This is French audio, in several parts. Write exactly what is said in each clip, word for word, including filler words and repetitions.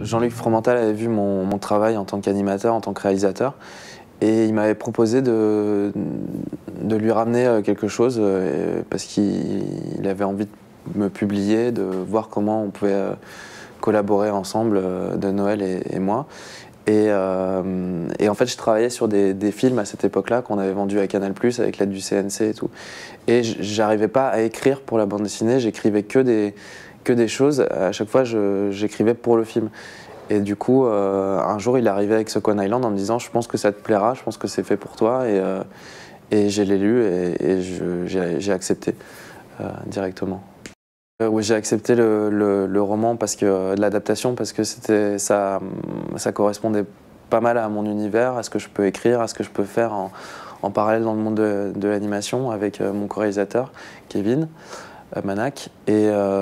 Jean-Luc Fromental avait vu mon, mon travail en tant qu'animateur, en tant que réalisateur, et il m'avait proposé de, de lui ramener quelque chose parce qu'il avait envie de me publier, de voir comment on pouvait collaborer ensemble, de Noël et, et moi. Et, euh, et en fait, je travaillais sur des, des films à cette époque-là qu'on avait vendus à Canal plus avec l'aide du C N C et tout. Et j'arrivais pas à écrire pour la bande dessinée, j'écrivais que des, que des choses. À chaque fois, j'écrivais pour le film. Et du coup, euh, un jour, il est arrivé avec Second Island en me disant « Je pense que ça te plaira, je pense que c'est fait pour toi. » Et, euh, et j'ai lu et, et j'ai accepté euh, directement. Euh, oui, j'ai accepté le, le, le roman parce que l'adaptation parce que c'était ça, ça correspondait pas mal à mon univers, à ce que je peux écrire, à ce que je peux faire en, en parallèle dans le monde de, de l'animation avec euh, mon co-réalisateur Kevin euh, Manac et,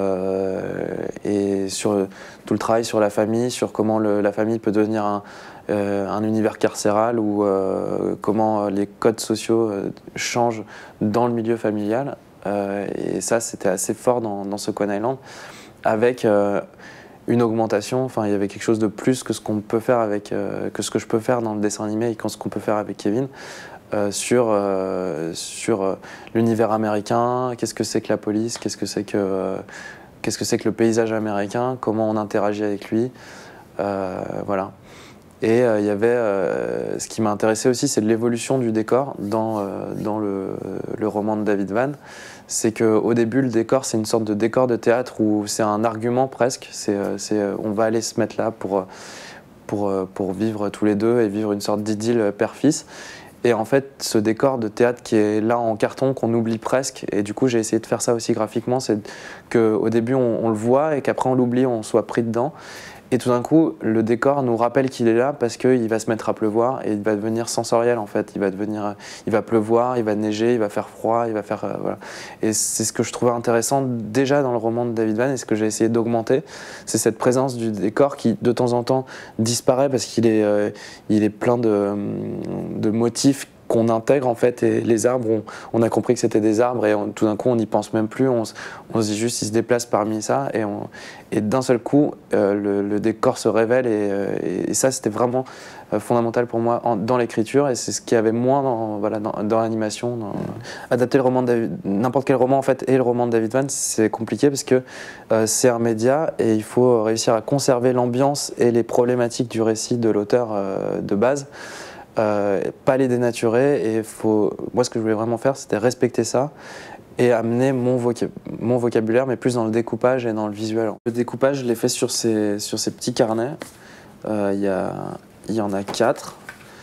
euh, et sur tout le travail sur la famille, sur comment le, la famille peut devenir un, euh, un univers carcéral ou euh, comment les codes sociaux euh, changent dans le milieu familial. Euh, et ça, c'était assez fort dans, dans Second Island, avec euh, une augmentation. Enfin, il y avait quelque chose de plus que ce qu'on peut faire avec, euh, que ce que je peux faire dans le dessin animé et que ce qu'on peut faire avec Kevin euh, sur euh, sur euh, l'univers américain. Qu'est-ce que c'est que la police? Qu'est-ce que c'est que euh, qu'est-ce que c'est que le paysage américain? Comment on interagit avec lui? Euh, voilà. Et il euh, y avait, euh, ce qui m'a intéressé aussi, c'est l'évolution du décor dans, euh, dans le, le roman de David Van. C'est qu'au début, le décor, c'est une sorte de décor de théâtre où c'est un argument presque. C'est, c'est, on va aller se mettre là pour, pour, pour vivre tous les deux et vivre une sorte d'idylle père-fils. Et en fait, ce décor de théâtre qui est là en carton, qu'on oublie presque, et du coup j'ai essayé de faire ça aussi graphiquement, c'est qu'au début on, on le voit et qu'après on l'oublie, on soit pris dedans. Et tout d'un coup, le décor nous rappelle qu'il est là parce qu'il va se mettre à pleuvoir et il va devenir sensoriel en fait. Il va devenir, il va pleuvoir, il va neiger, il va faire froid, il va faire euh, voilà. Et c'est ce que je trouvais intéressant déjà dans le roman de David Van et ce que j'ai essayé d'augmenter, c'est cette présence du décor qui de temps en temps disparaît parce qu'il est, euh, il est plein de, de motifs qu'on intègre en fait, et les arbres, on, on a compris que c'était des arbres et on, tout d'un coup on n'y pense même plus, on, on se dit juste ils se déplacent parmi ça et, on, et d'un seul coup euh, le, le décor se révèle et, et, et ça c'était vraiment euh, fondamental pour moi en, dans l'écriture et c'est ce qu'il y avait moins dans, voilà, dans, dans l'animation. Adapter le roman de n'importe quel roman en fait et le roman de David Van c'est compliqué parce que euh, c'est un média et il faut réussir à conserver l'ambiance et les problématiques du récit de l'auteur euh, de base. Euh, pas les dénaturer et faut... moi ce que je voulais vraiment faire c'était respecter ça et amener mon, vocab... mon vocabulaire mais plus dans le découpage et dans le visuel. Le découpage je l'ai fait sur ces, sur ces petits carnets, euh, y a... il y en a quatre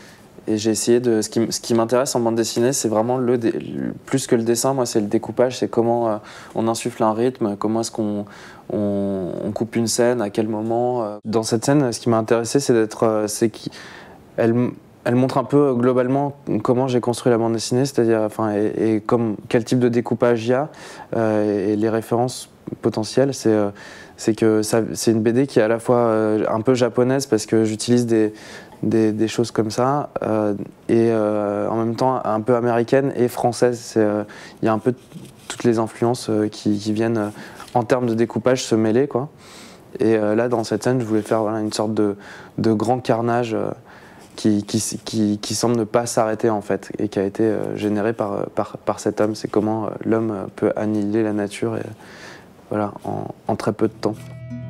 et j'ai essayé de... Ce qui, ce qui m'intéresse en bande dessinée c'est vraiment le, dé... plus que le dessin, moi c'est le découpage, c'est comment euh, on insuffle un rythme, comment est-ce qu'on on... on coupe une scène, à quel moment. Euh... Dans cette scène ce qui m'a intéressé c'est d'être... Euh, c'est qui... Elle... Elle montre un peu globalement comment j'ai construit la bande dessinée, c'est-à-dire enfin, et, et comme, quel type de découpage il y a euh, et les références potentielles. C'est euh, que c'est une B D qui est à la fois euh, un peu japonaise parce que j'utilise des, des, des choses comme ça euh, et euh, en même temps un peu américaine et française. Il euh, y a un peu toutes les influences euh, qui, qui viennent euh, en termes de découpage se mêler, quoi. Et euh, là dans cette scène je voulais faire voilà, une sorte de, de grand carnage euh, Qui, qui, qui, qui semble ne pas s'arrêter en fait et qui a été euh, généré par, par, par cet homme. C'est comment euh, l'homme peut annihiler la nature et, voilà, en, en très peu de temps.